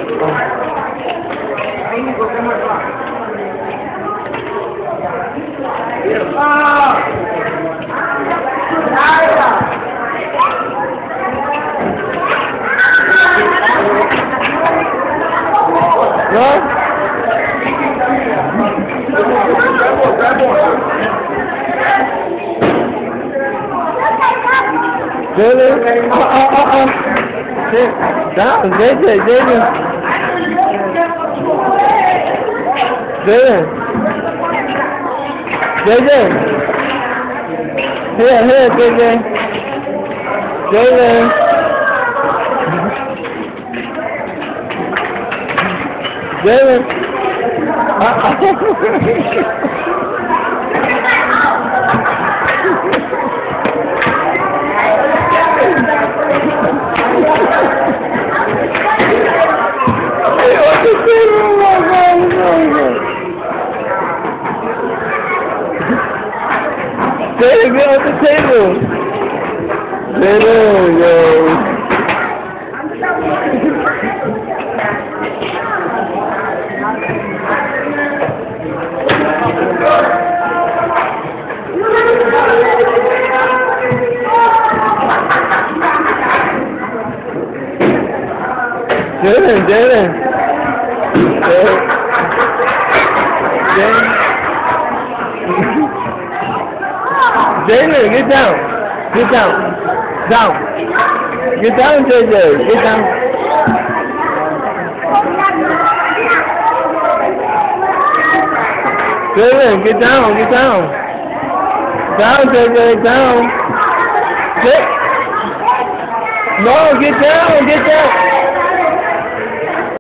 Really? Down, JJ. Here, JJ. Get on the table. Jalen, get down. Get down, JJ. Get down. Jalen, get down. Down, JJ, down. No, get down.